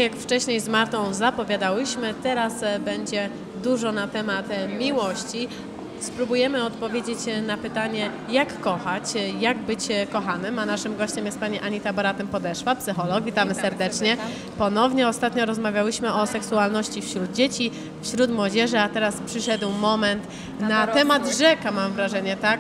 jak wcześniej z Martą zapowiadałyśmy, teraz będzie dużo na temat miłości. Spróbujemy odpowiedzieć na pytanie, jak kochać, jak być kochanym, a naszym gościem jest pani Anita Boratyn-Podeszwa, psycholog. Witamy serdecznie. Ponownie ostatnio rozmawiałyśmy o seksualności wśród dzieci, wśród młodzieży, a teraz przyszedł moment na temat rzeka, mam wrażenie, tak?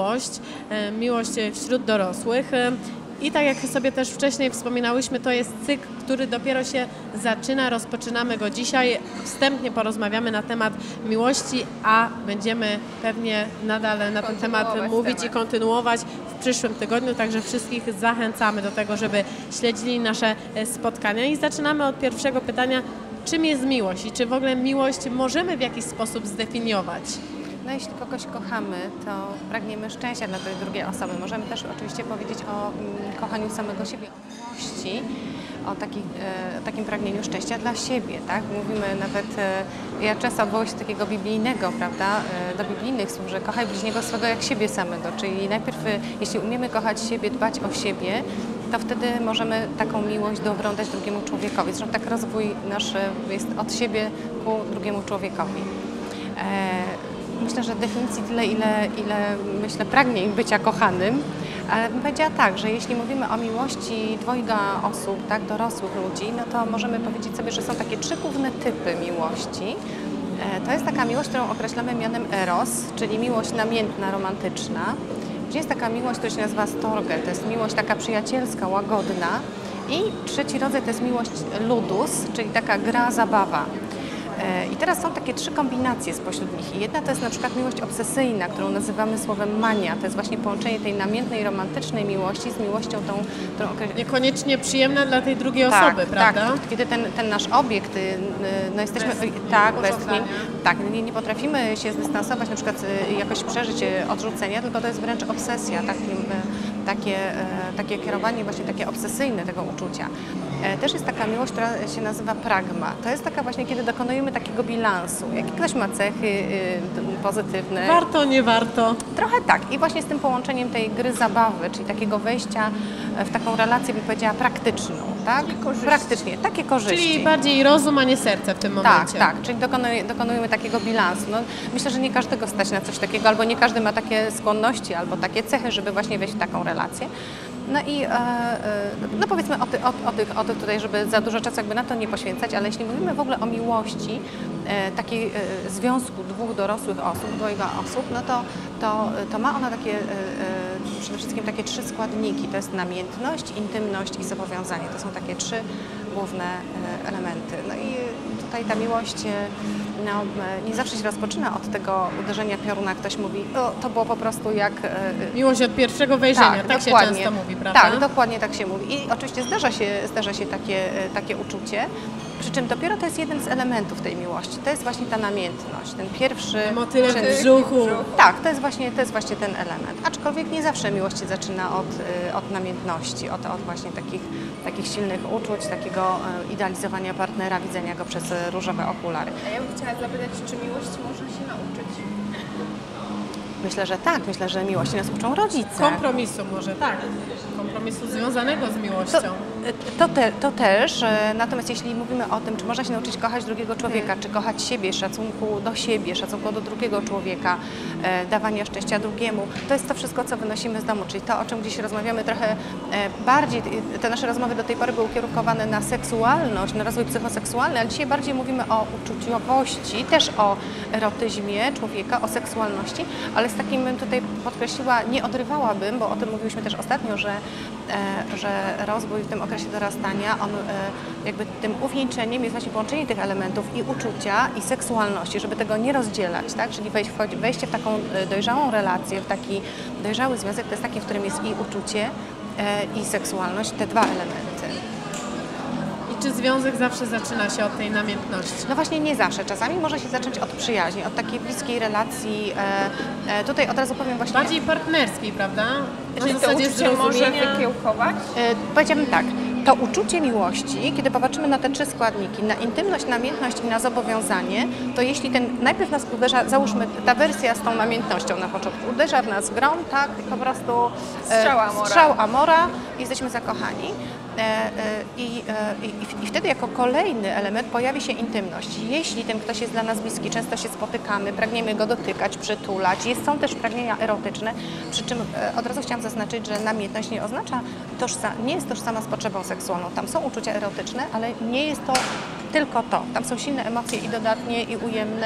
Miłość wśród dorosłych. I tak jak sobie też wcześniej wspominałyśmy, to jest cykl, który dopiero się zaczyna, rozpoczynamy go dzisiaj. Wstępnie porozmawiamy na temat miłości, a będziemy pewnie nadal na ten temat mówić i kontynuować w przyszłym tygodniu, także wszystkich zachęcamy do tego, żeby śledzili nasze spotkania. I zaczynamy od pierwszego pytania, czym jest miłość i czy w ogóle miłość możemy w jakiś sposób zdefiniować? No, jeśli kogoś kochamy, to pragniemy szczęścia dla tej drugiej osoby. Możemy też oczywiście powiedzieć o kochaniu samego siebie, o miłości, o takim pragnieniu szczęścia dla siebie, tak? Mówimy nawet, ja często odwołuję się do takiego biblijnego, prawda, do biblijnych słów, że kochaj bliźniego swego jak siebie samego, czyli najpierw, jeśli umiemy kochać siebie, dbać o siebie, to wtedy możemy taką miłość dobrą dać drugiemu człowiekowi. Zresztą tak rozwój nasz jest od siebie ku drugiemu człowiekowi. Myślę, że definicji tyle, ile myślę pragnień bycia kochanym, ale bym powiedziała tak, że jeśli mówimy o miłości dwojga osób, tak, dorosłych ludzi, no to możemy powiedzieć sobie, że są takie trzy główne typy miłości. To jest taka miłość, którą określamy mianem eros, czyli miłość namiętna, romantyczna. Gdzie jest taka miłość, która się nazywa storge, to jest miłość taka przyjacielska, łagodna. I trzeci rodzaj to jest miłość ludus, czyli taka gra, zabawa. I teraz są takie trzy kombinacje spośród nich. I jedna to jest na przykład miłość obsesyjna, którą nazywamy słowem mania. To jest właśnie połączenie tej namiętnej, romantycznej miłości z miłością tą, którą niekoniecznie przyjemna dla tej drugiej osoby, prawda? Tak, kiedy ten nasz obiekt, no jesteśmy nie potrafimy się zdystansować, na przykład jakoś przeżyć odrzucenia, tylko to jest wręcz obsesja, takie kierowanie, właśnie takie obsesyjne tego uczucia. Też jest taka miłość, która się nazywa pragma. To jest taka właśnie, kiedy dokonujemy takiego bilansu. Jakie ktoś ma cechy pozytywne. Warto, nie warto. Trochę tak. I właśnie z tym połączeniem tej gry zabawy, czyli takiego wejścia w taką relację, bym powiedziała, praktyczną. Tak? Praktycznie, takie korzyści. Czyli bardziej rozum, a nie serce w tym momencie. Tak, czyli dokonujemy takiego bilansu. No, myślę, że nie każdego stać na coś takiego, albo nie każdy ma takie skłonności, albo takie cechy, żeby właśnie wejść w taką relację. No i no powiedzmy o tych tutaj, żeby za dużo czasu jakby na to nie poświęcać, ale jeśli mówimy w ogóle o miłości, takiej związku dwóch dorosłych osób, dwojga osób, no to ma ona takie, przede wszystkim takie trzy składniki. To jest namiętność, intymność i zobowiązanie. To są takie trzy główne elementy. No i tutaj ta miłość nie zawsze się rozpoczyna od tego uderzenia pioruna. Ktoś mówi, to było po prostu jak... Miłość od pierwszego wejrzenia, tak się często mówi, prawda? Tak, dokładnie tak się mówi. I oczywiście zdarza się takie uczucie, przy czym dopiero to jest jeden z elementów tej miłości. To jest właśnie ta namiętność, ten pierwszy... Motylek w brzuchu. Tak, to jest właśnie ten element. Aczkolwiek nie zawsze miłość się zaczyna od namiętności, od właśnie takich silnych uczuć, takiego idealizowania partnera, widzenia go przez różowe okulary. A ja bym chciała zapytać, czy miłości można się nauczyć? Myślę, że tak. Myślę, że miłości nas uczą rodzice. Kompromisu może, tak. Kompromisu związanego z miłością. To też, natomiast jeśli mówimy o tym, czy można się nauczyć kochać drugiego człowieka, czy kochać siebie, szacunku do siebie, szacunku do drugiego człowieka, dawania szczęścia drugiemu, to jest to wszystko, co wynosimy z domu, czyli to, o czym gdzieś rozmawiamy trochę bardziej, te nasze rozmowy do tej pory były ukierunkowane na seksualność, na rozwój psychoseksualny, ale dzisiaj bardziej mówimy o uczuciowości, też o erotyzmie człowieka, o seksualności, ale z takim bym tutaj podkreśliła, nie odrywałabym, bo o tym mówiliśmy też ostatnio, że rozwój w tym okresie dorastania, on jakby tym uwieńczeniem jest właśnie połączenie tych elementów i uczucia, i seksualności, żeby tego nie rozdzielać, tak? Czyli wejście w taką dojrzałą relację, w taki dojrzały związek, to jest taki, w którym jest i uczucie, i seksualność, te dwa elementy. Czy związek zawsze zaczyna się od tej namiętności? No właśnie nie zawsze. Czasami może się zacząć od przyjaźni, od takiej bliskiej relacji. Tutaj od razu powiem właśnie... Bardziej partnerskiej, prawda? Czy to uczucie może wykiełkować? Powiedziałabym tak. To uczucie miłości, kiedy popatrzymy na te trzy składniki, na intymność, namiętność i na zobowiązanie, to jeśli najpierw nas uderza, załóżmy ta wersja z tą namiętnością na początku, uderza w nas grom, tak, po prostu Strzał amora. strzał amora, jesteśmy zakochani. I wtedy jako kolejny element pojawi się intymność. Jeśli ten ktoś jest dla nas bliski, często się spotykamy, pragniemy go dotykać, przytulać, są też pragnienia erotyczne, przy czym od razu chciałam zaznaczyć, że namiętność nie oznacza, nie jest tożsama z potrzebą seksualną. Tam są uczucia erotyczne, ale nie jest to tylko to. Tam są silne emocje i dodatnie, i ujemne,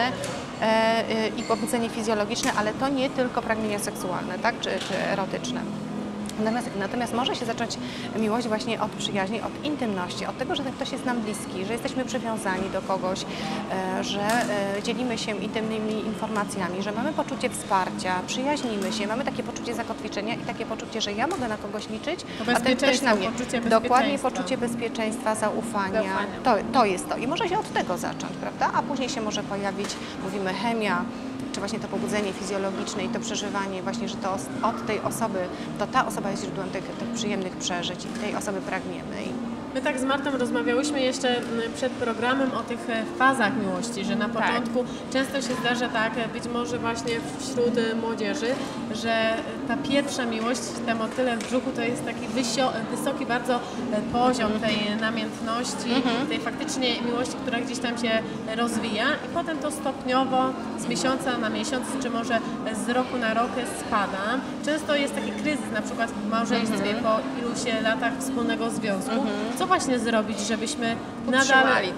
i pobudzenie fizjologiczne, ale to nie tylko pragnienia seksualne, tak, czy erotyczne. Natomiast może się zacząć miłość właśnie od przyjaźni, od intymności, od tego, że ten ktoś jest nam bliski, że jesteśmy przywiązani do kogoś, że dzielimy się intymnymi informacjami, że mamy poczucie wsparcia, przyjaźnimy się, mamy takie poczucie zakotwiczenia i takie poczucie, że ja mogę na kogoś liczyć, a ten ktoś na mnie. Dokładnie, poczucie bezpieczeństwa, zaufania. To jest to. I może się od tego zacząć, prawda? A później się może pojawić, mówimy, chemia, czy właśnie to pobudzenie fizjologiczne i to przeżywanie właśnie, że to od tej osoby, to ta osoba jest źródłem tych przyjemnych przeżyć i tej osoby pragniemy. My tak z Martą rozmawiałyśmy jeszcze przed programem o tych fazach miłości, że na początku często się zdarza tak, być może właśnie wśród młodzieży, że ta pierwsza miłość, te motyle w brzuchu to jest taki wysoki bardzo poziom tej namiętności, tej faktycznie miłości, która gdzieś tam się rozwija i potem to stopniowo z miesiąca na miesiąc, czy może z roku na rok spada. Często jest taki kryzys, na przykład w małżeństwie po iluś latach wspólnego związku. Co właśnie zrobić, żebyśmy utrzymali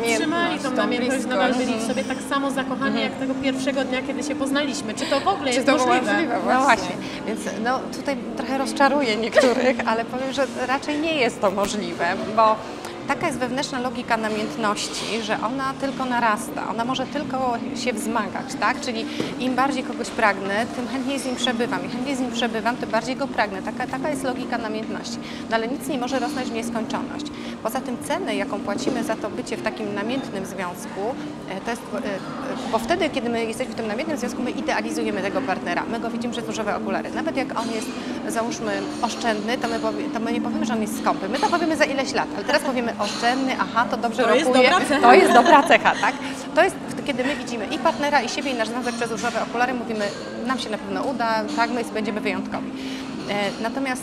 tą namiętność, nadal byli w sobie tak samo zakochani jak tego pierwszego dnia, kiedy się poznaliśmy. Czy to w ogóle jest możliwe? No właśnie, więc tutaj trochę rozczaruję niektórych, ale powiem, że raczej nie jest to możliwe, bo taka jest wewnętrzna logika namiętności, że ona tylko narasta, ona może tylko się wzmagać, tak? Czyli im bardziej kogoś pragnę, tym chętniej z nim przebywam. I chętniej z nim przebywam, tym bardziej go pragnę. Taka jest logika namiętności. No ale nic nie może rosnąć w nieskończoność. Poza tym cenę, jaką płacimy za to bycie w takim namiętnym związku, to jest, bo wtedy, kiedy my jesteśmy w tym namiętnym związku, my idealizujemy tego partnera. My go widzimy przez różowe okulary. Nawet jak on jest, załóżmy, oszczędny, to my nie powiemy, że on jest skąpy. My to powiemy za ileś lat, ale teraz powiemy oszczędny, aha, to dobrze rokuje. To jest dobra cecha, tak? To jest, kiedy my widzimy i partnera, i siebie, i nasz związek przez różowe okulary, mówimy, nam się na pewno uda, tak, my będziemy wyjątkowi. Natomiast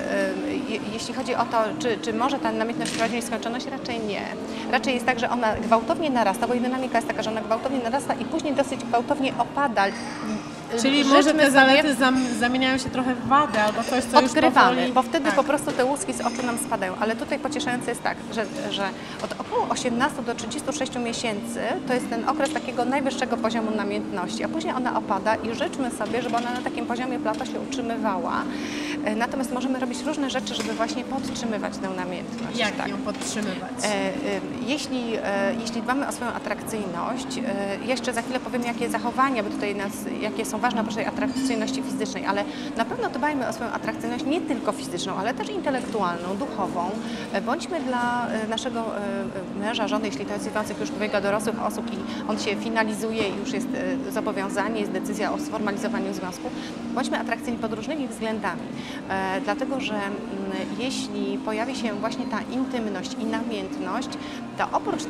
jeśli chodzi o to, czy może ta namiętność prowadzić w nieskończoność, raczej nie. Raczej jest tak, że ona gwałtownie narasta, bo jej dynamika jest taka, że ona gwałtownie narasta i później dosyć gwałtownie opada. Czyli może te zalety zamieniają się trochę w wadę albo coś, co odgrywamy, już powoli... bo wtedy po prostu te łuski z oczu nam spadają. Ale tutaj pocieszające jest tak, że od około 18 do 36 miesięcy to jest ten okres takiego najwyższego poziomu namiętności, a później ona opada i życzmy sobie, żeby ona na takim poziomie lata się utrzymywała. Natomiast możemy robić różne rzeczy, żeby właśnie podtrzymywać tę namiętność. Jak ją podtrzymywać? Jeśli dbamy o swoją atrakcyjność, jeszcze za chwilę powiem, jakie zachowania, bo tutaj jakie są ważne oprócz tej atrakcyjności fizycznej, ale na pewno dbajmy o swoją atrakcyjność nie tylko fizyczną, ale też intelektualną, duchową. Bądźmy dla naszego męża, żony, jeśli to jest związek już dwojga dorosłych osób i on się finalizuje i już jest zobowiązanie, jest decyzja o sformalizowaniu związku, bądźmy atrakcyjni pod różnymi względami. Dlatego, że jeśli pojawi się właśnie ta intymność i namiętność, to oprócz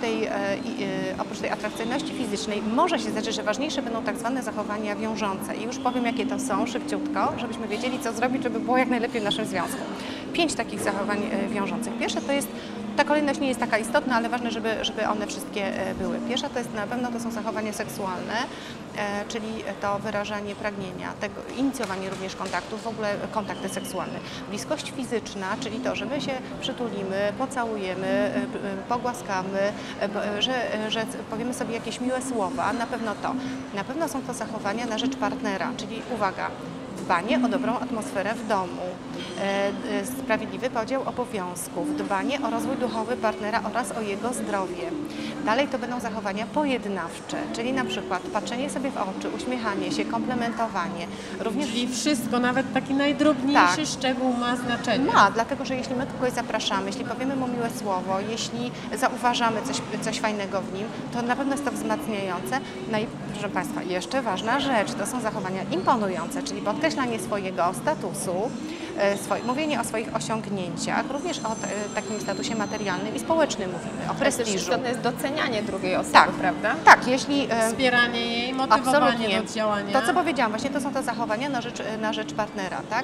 tej atrakcyjności fizycznej może się zdarzyć, że ważniejsze będą tak zwane zachowania wiążące. I już powiem, jakie to są, szybciutko, żebyśmy wiedzieli, co zrobić, żeby było jak najlepiej w naszym związku. 5 takich zachowań wiążących. Pierwsze to jest, ta kolejność nie jest taka istotna, ale ważne, żeby one wszystkie były. Pierwsza to jest na pewno to są zachowania seksualne, czyli to wyrażanie pragnienia, inicjowanie również kontaktów, w ogóle kontakty seksualne. Bliskość fizyczna, czyli to, że my się przytulimy, pocałujemy, pogłaskamy, że powiemy sobie jakieś miłe słowa, na pewno to. Na pewno są to zachowania na rzecz partnera, czyli uwaga, dbanie o dobrą atmosferę w domu, sprawiedliwy podział obowiązków, dbanie o rozwój duchowy partnera oraz o jego zdrowie. Dalej to będą zachowania pojednawcze, czyli na przykład patrzenie sobie w oczy, uśmiechanie się, komplementowanie. Czyli wszystko, nawet taki najdrobniejszy szczegół ma znaczenie. Ma, dlatego że jeśli my kogoś zapraszamy, jeśli powiemy mu miłe słowo, jeśli zauważamy coś fajnego w nim, to na pewno jest to wzmacniające. No i proszę Państwa, jeszcze ważna rzecz, to są zachowania imponujące, czyli podkreślanie swojego statusu, mówienie o swoich osiągnięciach, również o takim statusie materialnym i społecznym mówimy, o prestiżu. Istotne jest docenianie drugiej osoby, Tak, prawda? tak, jeśli... Wspieranie jej, motywowanie Absolutnie. do działania. To, co powiedziałam, właśnie to są te zachowania na rzecz partnera, tak?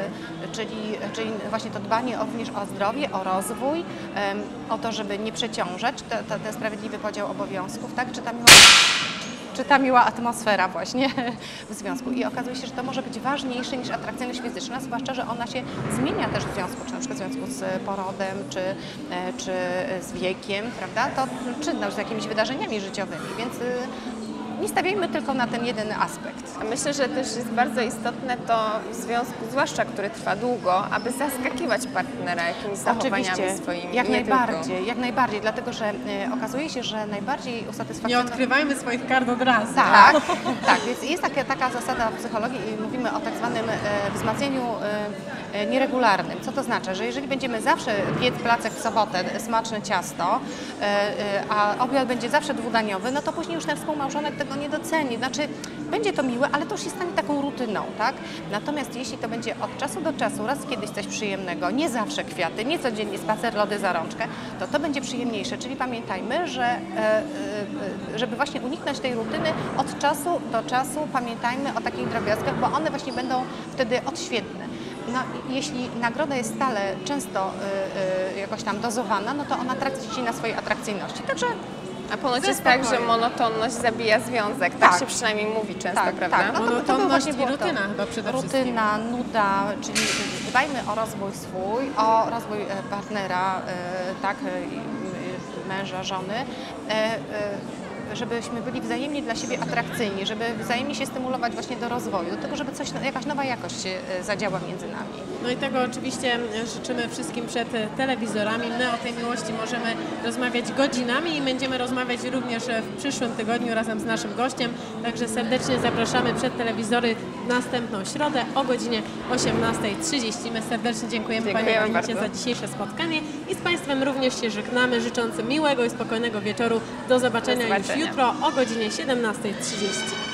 Czyli właśnie to dbanie również o zdrowie, o rozwój, o to, żeby nie przeciążać, ten sprawiedliwy podział obowiązków, tak? Czy ta miła atmosfera właśnie w związku. I okazuje się, że to może być ważniejsze niż atrakcyjność fizyczna, zwłaszcza, że ona się zmienia też w związku, czy na przykład w związku z porodem, czy z wiekiem, prawda? Czy z jakimiś wydarzeniami życiowymi, więc nie stawiajmy tylko na ten jeden aspekt. A myślę, że też jest bardzo istotne to w związku, zwłaszcza który trwa długo, aby zaskakiwać partnera jakimiś zachowaniami swoimi. Jak najbardziej, dlatego że okazuje się, że najbardziej Nie usatysfakcjonujące... odkrywajmy swoich kart od razu. Tak, tak, więc jest taka zasada w psychologii i mówimy o tak zwanym wzmacnianiu nieregularnym. Co to znaczy? Że jeżeli będziemy zawsze piec placek w sobotę, smaczne ciasto, a obiad będzie zawsze dwudaniowy, no to później już ten współmałżonek tego nie doceni. Znaczy, będzie to miłe, ale to już się stanie taką rutyną, tak? Natomiast jeśli to będzie od czasu do czasu, raz kiedyś coś przyjemnego, nie zawsze kwiaty, nie codziennie spacer, lody za rączkę, to będzie przyjemniejsze. Czyli pamiętajmy, że żeby właśnie uniknąć tej rutyny, od czasu do czasu pamiętajmy o takich drobiazgach, bo one właśnie będą wtedy odświetne. No, jeśli nagroda jest stale, często jakoś tam dozowana, no to ona traci na swojej atrakcyjności. Także A ponoć jest tak, że monotonność zabija związek. Tak się przynajmniej mówi często, prawda? Tak. No to Monotonność właśnie i było to. rutyna chyba przede wszystkim. Rutyna, nuda, czyli dbajmy o rozwój swój, o rozwój partnera, tak, męża, żony, żebyśmy byli wzajemnie dla siebie atrakcyjni, żeby wzajemnie się stymulować właśnie do rozwoju, do tego, żeby jakaś nowa jakość zadziała między nami. No i tego oczywiście życzymy wszystkim przed telewizorami. My o tej miłości możemy rozmawiać godzinami i będziemy rozmawiać również w przyszłym tygodniu razem z naszym gościem. Także serdecznie zapraszamy przed telewizory w następną środę o godzinie 18:30. My serdecznie dziękujemy Pani Anecie za dzisiejsze spotkanie i z Państwem również się żegnamy, życząc miłego i spokojnego wieczoru. Do zobaczenia już jutro o godzinie 17:30.